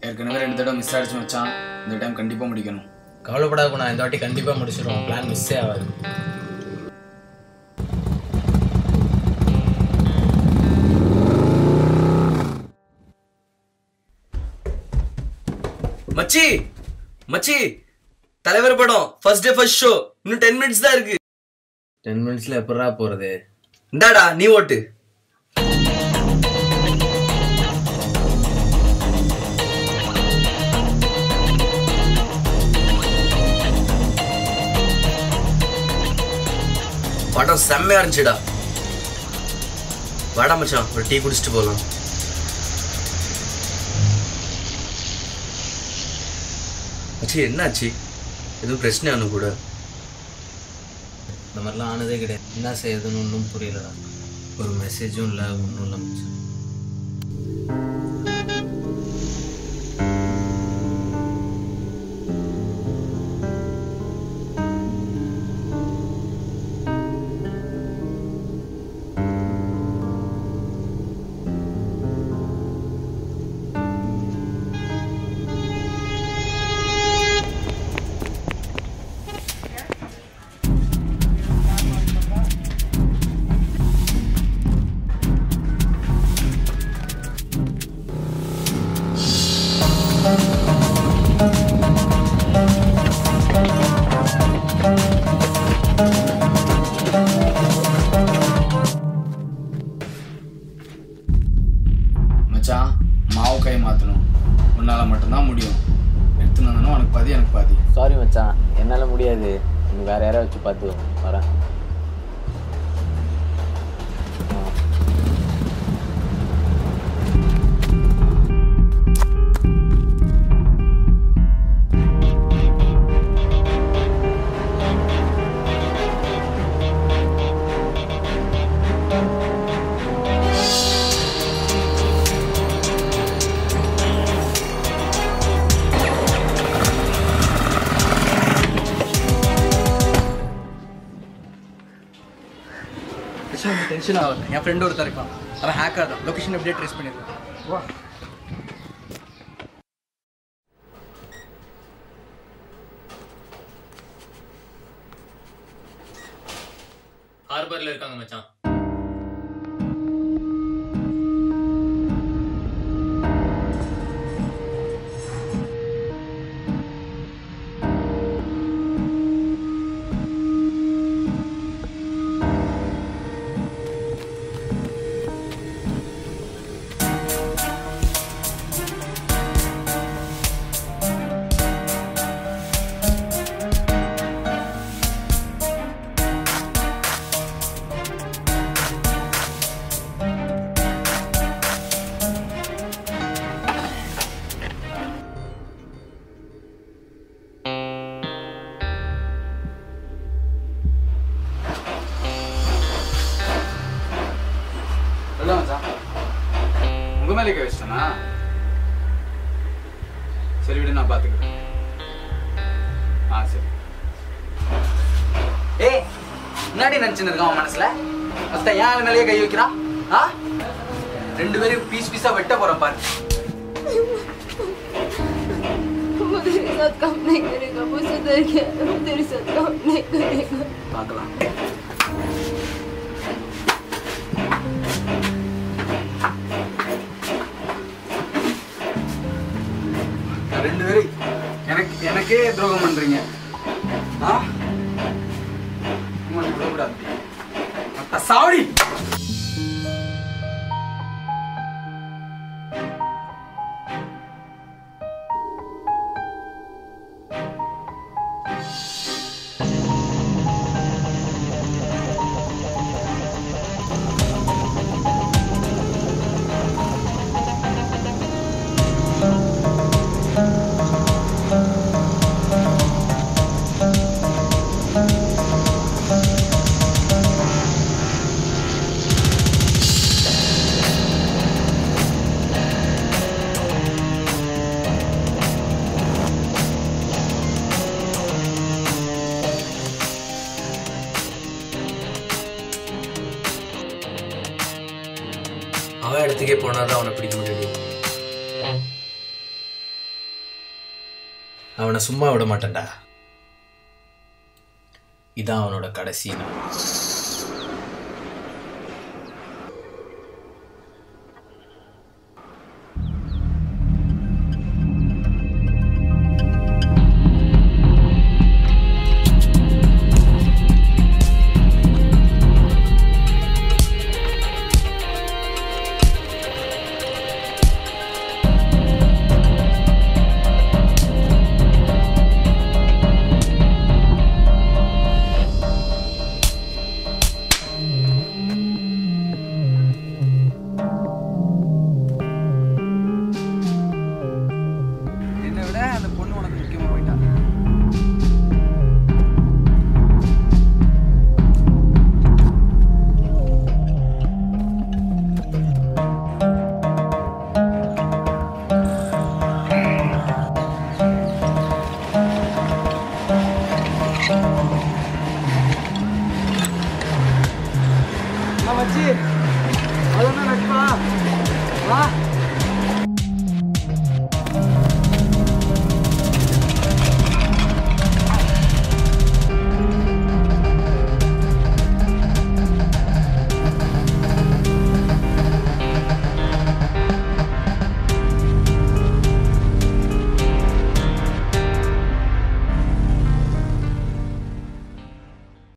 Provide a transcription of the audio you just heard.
ஏற்கனவே 2 தடவை மிஸ் ஆயிடுச்சு மச்சான். இந்த டைம் கண்டிப்பா முடிக்கணும். கவலைப்படாத நான் இந்த வாட்டி கண்டிப்பா முடிச்சிடுவோம். பிளான் மிஸ்ஸே ஆகாது. மச்சி மச்சி தலைவர் படம் ஃபர்ஸ்ட் டே ஃபர்ஸ்ட் ஷோ இன்னும் 10 மினிட்ஸ் தான் இருக்கு. 10 மினிட்ஸ்ல எப்படா போறது? இந்தாடா நீ ஓட்டு. படம் செம்மையா இருந்துச்சுடா. வாடா மச்சான் ஒரு டீ குடிச்சிட்டு போகலாம். மச்சி என்னாச்சு? எதுவும் பிரச்சனை ஆனு கூட? இந்த மாதிரிலாம் ஆனதே கிடையாது. என்ன செய்யறதுன்னு ஒன்றும் புரியலடா. ஒரு மெசேஜும் இல்லை, ஒன்றும் இல்லை மச்சான். மச்சான் மாவு கை மாற்றணும். உன்னால மட்டும்தான் முடியும். எடுத்துன்னு வந்தனும் உனக்கு பாதி எனக்கு பாதி. சாரி மச்சான், என்னால் முடியாது. நீ வேற யாரையா வச்சு பார்த்து வரேன். டென்ஷன் ஆகுது. என் ஃப்ரெண்ட் ஒருத்தர் இருக்கான், அவன் ஹேக்கர் தான். லொகேஷன் எப்படியே ட்ரேஸ் பண்ணியிருக்கான். வா ஹார்பர்ல இருக்காங்க மச்சான். உங்க மேலே கை வச்சிட்டனா? சரி விடு, நான் பாத்துக்கிறேன். சரி. ஏய், முன்னாடி நினைச்சுன்னு இருக்கான் அவன் மனசுல. ஃபர்ஸ்ட் ஏன் ஆளு மேலேயே கை வைக்கிறான்? 2 பேரும் பீஸ் பீஸா வெட்ட போறோம் பாரு. मेरे साथ काम नहीं करेगा, वो सुधर गया, तेरे साथ काम नहीं करेगा. பார்க்கலாம். ரெண்டு பேரும் எனக்கே துரோகம் பண்றீங்க. சாவடி. அவன் இடத்துக்கே போனாதான் அவனை பிடிக்க முடியும். அவனை சும்மா விட மாட்டேன்டா. இதான் அவனோட கடைசி நாள். மச்சி